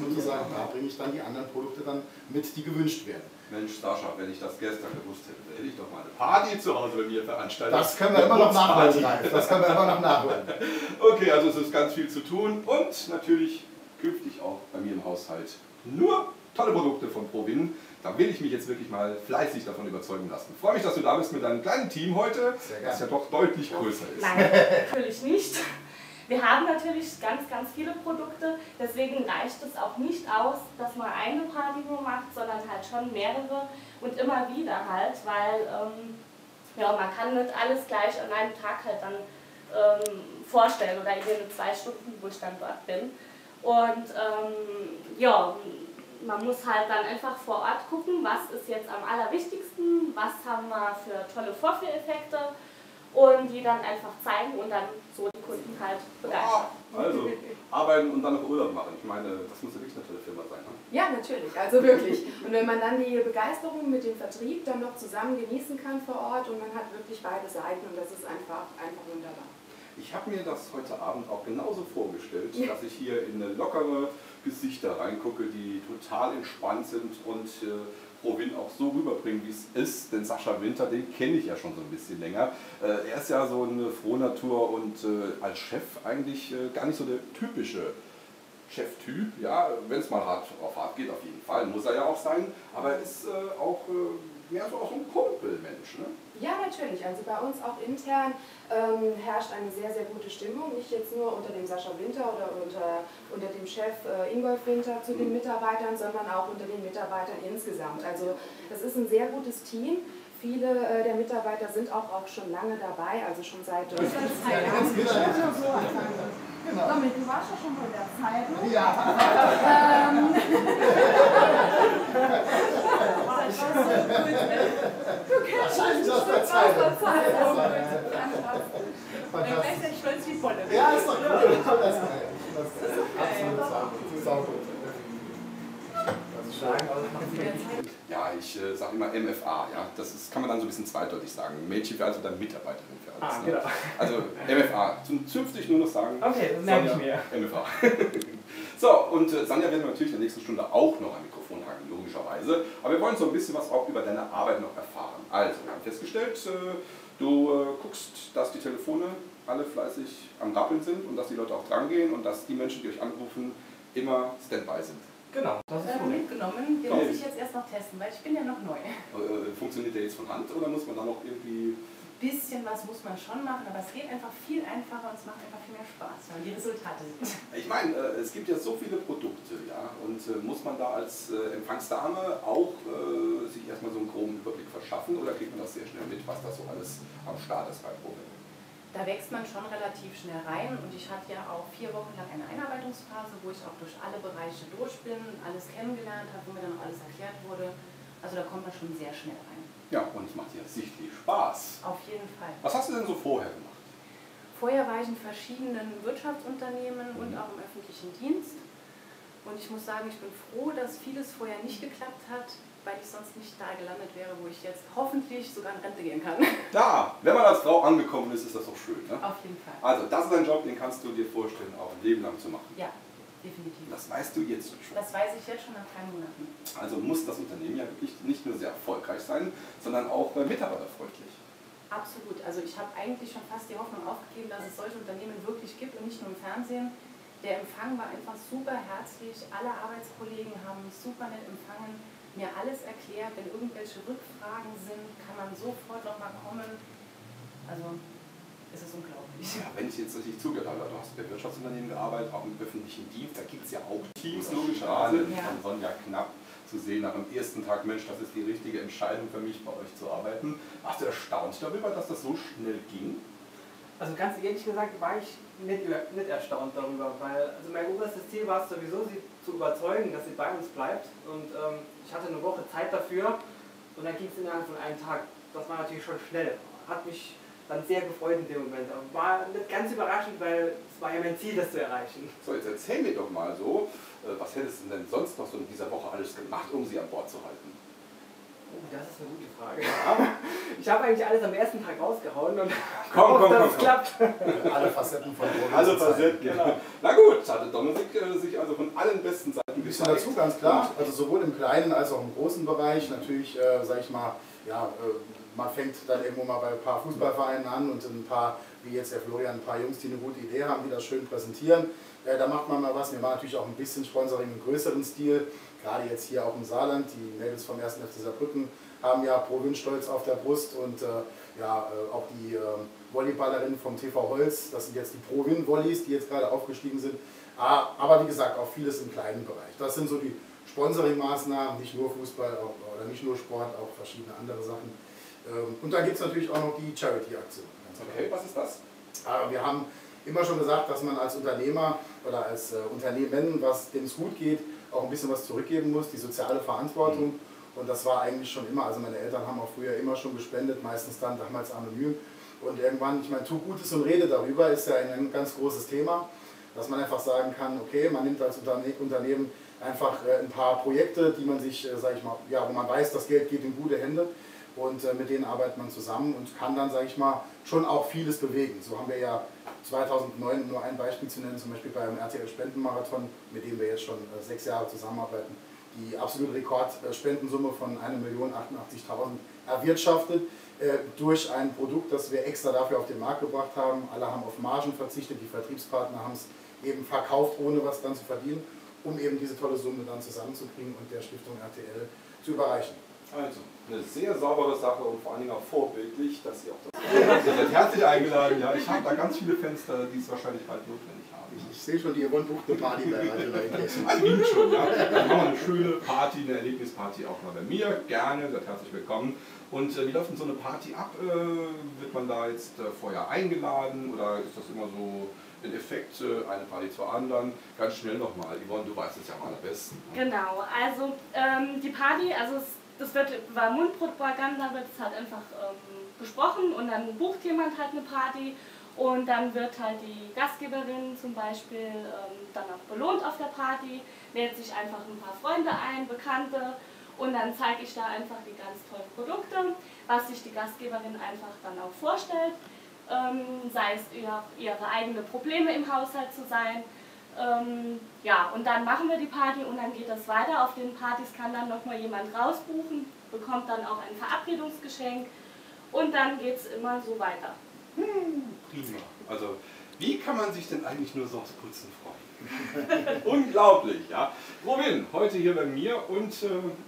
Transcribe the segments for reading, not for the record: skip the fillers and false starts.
und zu sagen, da bringe ich dann die anderen Produkte dann mit, die gewünscht werden. Mensch, Sascha, wenn ich das gestern gewusst hätte, hätte ich doch mal eine Party zu Hause bei mir veranstaltet. Das können wir immer noch nachholen, Ralf. Das können wir immer noch nachholen. Okay, also es ist ganz viel zu tun und natürlich künftig auch bei mir im Haushalt nur tolle Produkte von Provin. Da will ich mich jetzt wirklich mal fleißig davon überzeugen lassen. Ich freue mich, dass du da bist mit deinem kleinen Team heute, das ja doch deutlich größer ist. Nein, natürlich nicht. Wir haben natürlich ganz, ganz viele Produkte, deswegen reicht es auch nicht aus, dass man eine Party nur macht, sondern halt schon mehrere und immer wieder halt, weil ja, man kann nicht alles gleich an einem Tag halt dann vorstellen oder in den 2 Stunden, wo ich dann dort bin. Und ja, man muss halt dann einfach vor Ort gucken, was ist jetzt am allerwichtigsten, was haben wir für tolle Vorführeffekte und die dann einfach zeigen und dann so die Kunden halt begeistern. Also, arbeiten und dann noch Urlaub machen. Ich meine, das muss ja wirklich eine tolle Firma sein, ne? Ja, natürlich, also wirklich. Und wenn man dann die Begeisterung mit dem Vertrieb dann noch zusammen genießen kann vor Ort und man hat wirklich beide Seiten und das ist einfach wunderbar. Ich habe mir das heute Abend auch genauso vorgestellt, dass ich hier in eine lockere Gesichter reingucke, die total entspannt sind und Provin auch so rüberbringen, wie es ist. Denn Sascha Winter, den kenne ich ja schon so ein bisschen länger. Er ist ja so eine Frohnatur und als Chef eigentlich gar nicht so der typische Cheftyp. Ja, wenn es mal hart auf hart geht, auf jeden Fall, muss er ja auch sein. Aber er ist auch mehr so ein Kumpelmensch, ne? Ja, natürlich. Also bei uns auch intern herrscht eine sehr, sehr gute Stimmung. Nicht jetzt nur unter dem Sascha Winter oder unter dem Chef Ingolf Winter zu den Mitarbeitern, sondern auch unter den Mitarbeitern insgesamt. Also das ist ein sehr gutes Team. Viele der Mitarbeiter sind auch schon lange dabei, also schon seit... Genau. Dominik, du warst ja schon bei der Zeitung. Ja. Du kennst Wahrscheinlich mich aus der aus Zeitung. der Zeitung. Dann weißt du, ich stolz wie Bolle. Ja, ist doch cool. Das ist geil. Das ist absolut saugut. Das ist saugut. Ja, ich sage immer MFA, ja. Kann man dann so ein bisschen zweideutig sagen. Mädchen für also dann Mitarbeiterin für alles. Ah, genau. Ne? Also MFA, zünftig nur noch sagen. Okay, das merke ich mir. MFA. So, und Sanja werden wir natürlich in der nächsten Stunde auch noch ein Mikrofon haben, logischerweise. Aber wir wollen so ein bisschen was auch über deine Arbeit noch erfahren. Also, wir haben festgestellt, du guckst, dass die Telefone alle fleißig am Rappeln sind und dass die Leute auch drangehen und dass die Menschen, die euch anrufen, immer Standby sind. Genau, das ist korrekt. Mitgenommen, den muss ich jetzt erst noch testen, weil ich bin ja noch neu. Funktioniert der jetzt von Hand oder muss man da noch irgendwie... Ein bisschen was muss man schon machen, aber es geht einfach viel einfacher und es macht einfach viel mehr Spaß, weil die Resultate sind. Ich meine, es gibt ja so viele Produkte, ja, und muss man da als Empfangsdame auch sich erstmal so einen groben Überblick verschaffen oder kriegt man das sehr schnell mit, was da so alles am Start ist bei Provin? Da wächst man schon relativ schnell rein und ich hatte ja auch 4 Wochen lang eine Einarbeitungsphase, wo ich auch durch alle Bereiche durch bin, alles kennengelernt habe, wo mir dann auch alles erklärt wurde. Also da kommt man schon sehr schnell rein. Ja, und es macht dir sichtlich Spaß. Auf jeden Fall. Was hast du denn so vorher gemacht? Vorher war ich in verschiedenen Wirtschaftsunternehmen und auch im öffentlichen Dienst. Und ich muss sagen, ich bin froh, dass vieles vorher nicht geklappt hat, weil ich sonst nicht da gelandet wäre, wo ich jetzt hoffentlich sogar in Rente gehen kann. Da, wenn man als Frau angekommen ist, ist das doch schön, ne? Auf jeden Fall. Also, das ist ein Job, den kannst du dir vorstellen, auch ein Leben lang zu machen. Ja, definitiv. Das weißt du jetzt schon. Das weiß ich jetzt schon nach 3 Monaten. Also muss das Unternehmen ja wirklich nicht nur sehr erfolgreich sein, sondern auch mitarbeiterfreundlich. Absolut. Also ich habe eigentlich schon fast die Hoffnung aufgegeben, dass es solche Unternehmen wirklich gibt und nicht nur im Fernsehen. Der Empfang war einfach super herzlich. Alle Arbeitskollegen haben mich super nett empfangen, mir alles erklärt. Wenn irgendwelche Rückfragen sind, kann man sofort nochmal kommen. Also es ist unglaublich. Ja, wenn ich jetzt richtig zugehört habe, du hast bei Wirtschaftsunternehmen gearbeitet, auch im öffentlichen Dienst, da gibt es ja auch Teams, logischerweise. Ja. Von Sonja Knapp zu sehen nach dem ersten Tag, Mensch, das ist die richtige Entscheidung für mich, bei euch zu arbeiten. Warst du erstaunt darüber, dass das so schnell ging? Also ganz ehrlich gesagt war ich nicht erstaunt darüber, weil also mein oberstes Ziel war es sowieso, sie zu überzeugen, dass sie bei uns bleibt. Und ich hatte eine Woche Zeit dafür und dann ging es innerhalb von einem Tag. Das war natürlich schon schnell. Hat mich dann sehr gefreut in dem Moment. War nicht ganz überraschend, weil es war ja mein Ziel, das zu erreichen. So, jetzt erzähl mir doch mal so, was hättest du denn sonst noch so in dieser Woche alles gemacht, um sie an Bord zu halten? Das ist eine gute Frage. Ich habe eigentlich alles am ersten Tag rausgehauen und komm, dass es klappt. Alle Facetten von Provin. Alle Facetten, genau. Na gut, hatte Dominik sich also von allen besten Seiten Ein bisschen dazu, ganz klar. Also sowohl im kleinen als auch im großen Bereich. Natürlich, sage ich mal, ja, man fängt dann irgendwo mal bei ein paar Fußballvereinen an und ein paar, wie jetzt der Florian, ein paar Jungs, die eine gute Idee haben, die das schön präsentieren. Da macht man mal was. Wir machen natürlich auch ein bisschen Sponsoring im größeren Stil. Gerade jetzt hier auch im Saarland. Die Mädels vom 1. FC Saarbrücken haben ja Provin stolz auf der Brust und ja, auch die Volleyballerinnen vom TV Holz. Das sind jetzt die Provin-Volleys, die jetzt gerade aufgestiegen sind. Aber wie gesagt, auch vieles im kleinen Bereich. Das sind so die Sponsoring-Maßnahmen, nicht nur Fußball oder nicht nur Sport, auch verschiedene andere Sachen. Und dann gibt es natürlich auch noch die Charity-Aktion. Okay, was ist das? Wir haben immer schon gesagt, dass man als Unternehmer oder als Unternehmen, dem es gut geht, auch ein bisschen was zurückgeben muss, die soziale Verantwortung. Und das war eigentlich schon immer, also meine Eltern haben auch früher immer schon gespendet, meistens dann damals anonym. Und irgendwann, ich meine, tu Gutes und rede darüber, ist ja ein ganz großes Thema, dass man einfach sagen kann, okay, man nimmt als Unternehmen einfach ein paar Projekte, die man sich, sage ich mal, ja, wo man weiß, das Geld geht in gute Hände und mit denen arbeitet man zusammen und kann dann, sage ich mal, schon auch vieles bewegen. So haben wir ja 2009, nur ein Beispiel zu nennen, zum Beispiel beim RTL Spendenmarathon, mit dem wir jetzt schon 6 Jahre zusammenarbeiten, die absolute Rekordspendensumme von 1.088.000 erwirtschaftet durch ein Produkt, das wir extra dafür auf den Markt gebracht haben. Alle haben auf Margen verzichtet, die Vertriebspartner haben es eben verkauft, ohne was dann zu verdienen, um eben diese tolle Summe dann zusammenzukriegen und der Stiftung RTL zu überreichen. Also, eine sehr saubere Sache und vor allen Dingen auch vorbildlich, dass ihr auch das ihr seid herzlich eingeladen. Ja, ich habe da ganz viele Fenster, die es wahrscheinlich bald notwendig haben. Ich sehe schon, die Yvonne bucht eine Party bei Radio Neunkirchen. Also schon, ja. Dann machen wir eine schöne Party, eine Erlebnisparty auch mal bei mir. Gerne, seid herzlich willkommen. Und wie läuft denn so eine Party ab? Wird man da jetzt vorher eingeladen oder ist das immer so ein Effekt, eine Party zur anderen? Ganz schnell nochmal, Yvonne, du weißt es ja am allerbesten. Genau, also die Party, also das wird über Mundpropaganda, wird es halt einfach gesprochen und dann bucht jemand halt eine Party und dann wird halt die Gastgeberin zum Beispiel dann auch belohnt auf der Party, lädt sich einfach ein paar Freunde ein, Bekannte und dann zeige ich da einfach die ganz tollen Produkte, was sich die Gastgeberin einfach dann auch vorstellt, sei es ihre eigenen Probleme im Haushalt zu sein. Ja, und dann machen wir die Party und dann geht das weiter. Auf den Partys kann dann nochmal jemand rausbuchen, bekommt dann auch ein Verabredungsgeschenk und dann geht es immer so weiter. Prima. Also, wie kann man sich denn eigentlich nur so aufs Putzen freuen? Unglaublich, ja. Provin, heute hier bei mir und es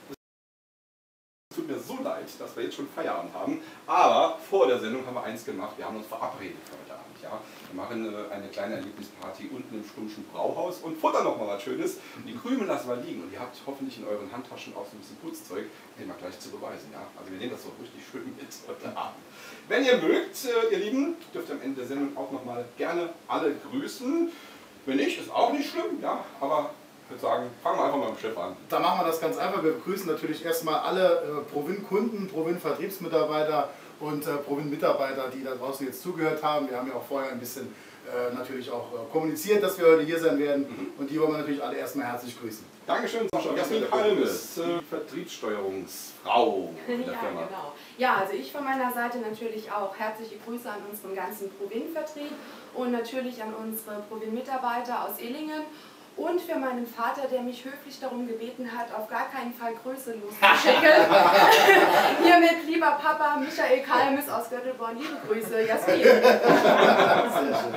tut mir so leid, dass wir jetzt schon Feierabend haben, aber vor der Sendung haben wir eins gemacht, wir haben uns verabredet für heute Abend. Ja. Wir machen eine kleine Erlebnisparty unten im Stummschen Brauhaus und futtern noch mal was Schönes. Die Krümel lassen wir liegen und ihr habt hoffentlich in euren Handtaschen auch so ein bisschen Putzzeug, den wir gleich zu beweisen. Ja. Also wir nehmen das so richtig schön mit heute Abend. Wenn ihr mögt, ihr Lieben, dürft ihr am Ende der Sendung auch noch mal gerne alle grüßen. Wenn nicht, ist auch nicht schlimm, ja, aber ich würde sagen, fangen wir einfach mal mit dem Chef an. Da machen wir das ganz einfach. Wir begrüßen natürlich erstmal alle Provin-Kunden, Provin-Vertriebsmitarbeiter und Provin-Mitarbeiter, die da draußen jetzt zugehört haben. Wir haben ja auch vorher ein bisschen natürlich auch kommuniziert, dass wir heute hier sein werden und die wollen wir natürlich alle erstmal herzlich grüßen. Dankeschön, Sascha. Jasmin Palmes, Vertriebssteuerungsfrau der Firma. Ja, genau. Ja, also ich von meiner Seite natürlich auch herzliche Grüße an unseren ganzen Provin-Vertrieb und natürlich an unsere Provin-Mitarbeiter aus Illingen. Und für meinen Vater, der mich höflich darum gebeten hat, auf gar keinen Fall Größe loszuschicken. Hiermit, lieber Papa, Michael Kalmes aus Göttelborn, liebe Grüße, Jasmin. Sehr schön.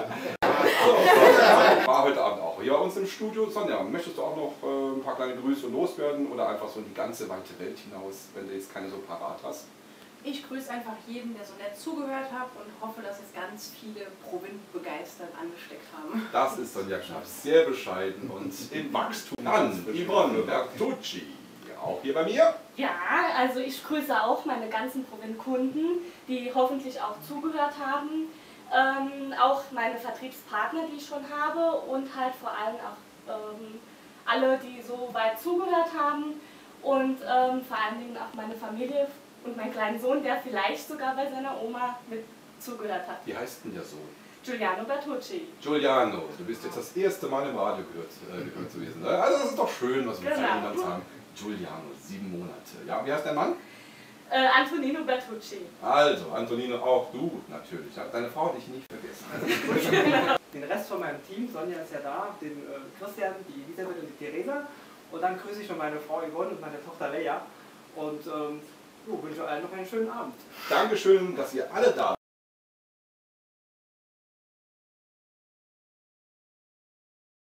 War heute Abend auch hier bei uns im Studio. Sonja, möchtest du auch noch ein paar kleine Grüße loswerden oder einfach so in die ganze weite Welt hinaus, wenn du jetzt keine so parat hast? Ich grüße einfach jeden, der so nett zugehört hat und hoffe, dass es ganz viele Provin begeistert angesteckt haben. Das ist Sonja Knapp, sehr bescheiden und im Wachstum. Dann Yvonne Bertucci, auch hier bei mir. Ja, also ich grüße auch meine ganzen Provin-Kunden, die hoffentlich auch zugehört haben. Auch meine Vertriebspartner, die ich schon habe und halt vor allem auch alle, die so weit zugehört haben und vor allen Dingen auch meine Familie und meinen kleinen Sohn, der vielleicht sogar bei seiner Oma mit zugehört hat. Wie heißt denn der Sohn? Giuliano Bertucci. Giuliano, du bist jetzt das erste Mal im Radio gehört gewesen. Also das ist doch schön, was wir miteinander haben. Giuliano, 7 Monate. Ja, wie heißt der Mann? Antonino Bertucci. Also, Antonino, auch du natürlich. Deine Frau hat dich nicht vergessen. Den Rest von meinem Team, Sonja ist ja da, den Christian, die Elisabeth und die Theresa. Und dann grüße ich noch meine Frau Yvonne und meine Tochter Leia. Und wünsche allen noch einen schönen Abend. Dankeschön, dass ihr alle da seid.